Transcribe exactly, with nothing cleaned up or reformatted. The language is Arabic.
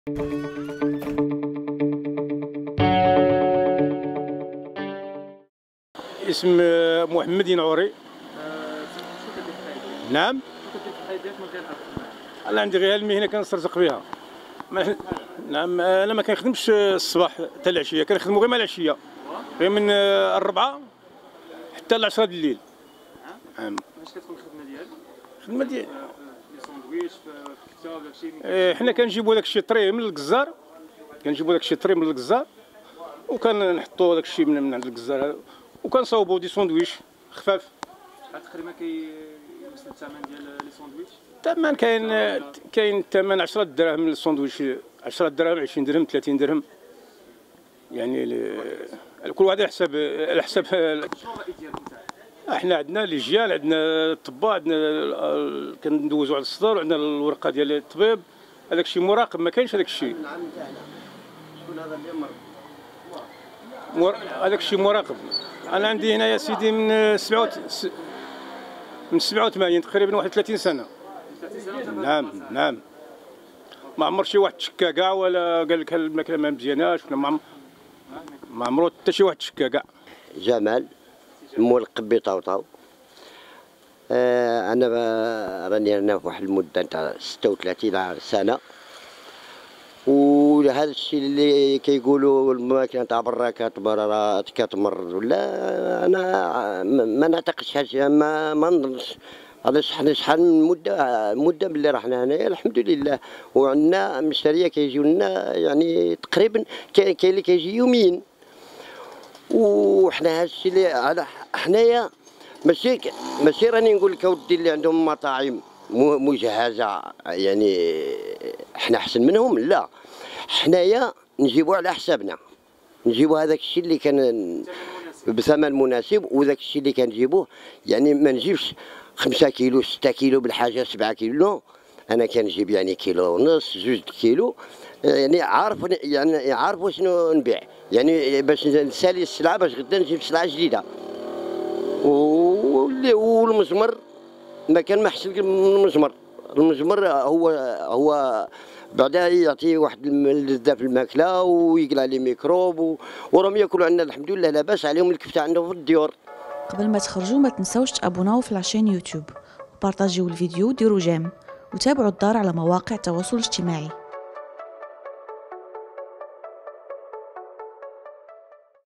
اسم محمد ينعوري. نعم. انا عندي غير المهنه كنسترزق بها. نعم انا ما كنخدمش الصباح حتى العشيه، كنخدمو غير مع العشيه، غير من الربعه حتى العشرة د الليل. نعم. واش كتكون الخدمه ديالك؟ الخدمه ديال لي ساندويتش في الكتاب داكشي. إيه حنا كنجيبو داك الشيء طري من الجزار، كنجيبو داك الشيء طري من الجزار وكنحطو داك الشيء من, من عند الجزار وكنصاوبو دي ساندويتش خفاف. شحال تقريبا كيوصل الثمن ديال لي ساندويتش؟ الثمن كاين كاين الثمن عشرة دراهم للساندويتش، عشرة دراهم، عشرين درهم، ثلاثين درهم، يعني كل واحد على حساب على حساب. شنو الرأي ديالكم تاع؟ احنا عندنا ليجيال، عندنا الطباء، عندنا كندوزو على الصدر، وعندنا الورقه ديال الطبيب. هذاك الشيء مراقب، ما كاينش هذاك الشيء. شكون هذا اللي مرض؟ مر... هذاك الشيء مراقب. انا عندي هنا يا سيدي من سبعة وت... من سبعة وثمانين تقريبا واحد وثلاثين سنه. نعم نعم. ما عمر شي واحد تشكى كاع ولا قال لك الماكله ما مزياناش ولا ما ما عمرو حتى شي واحد تشكى كاع. جمال ملقب بطوطو. آه انا راني انا في واحد المده تاع ستة وثلاثين سنه، وهذا الشيء اللي كيقولوا الماكله تاع برا كتمر كتمر ولا انا ما نعتقدش هذا، ما ما نظنش. هذا شحال شحال من مده مده باللي رحنا هنايا الحمد لله، وعندنا مشاريه كيجيو لنا يعني تقريبا كاين اللي كيجي يوميا. وحنا هذا الشيء اللي على حنايا ماشي ماشي راني نقول لك اودي اللي عندهم مطاعم مجهزه يعني حنا احسن منهم، لا حنايا نجيبوا على حسابنا، نجيبوا هذاك الشيء اللي كان بثمن مناسب، وذاك الشيء اللي كنجيبوه يعني ما نجيبش خمسة كيلو ستة كيلو بالحاجه سبعة كيلو، لا انا كنجيب يعني كيلو ونص جوج كيلو، يعني عارف يعني عارف شنو نبيع، يعني باش نسالي السلعه باش غدا نجيب سلعه جديده. والمزمر ما كان ما احسن من المزمر. المزمر هو هو بعدا يعطي واحد اللذه في الماكله ويقلع لي ميكروب، وراهم ياكلوا عندنا الحمد لله لاباس عليهم الكفته عندهم في الديور. قبل ما تخرجوا ما تنسوش تابوناو في لاشين يوتيوب وبارطاجيو الفيديو وديروا جيم وتابعوا الدار على مواقع التواصل الاجتماعي.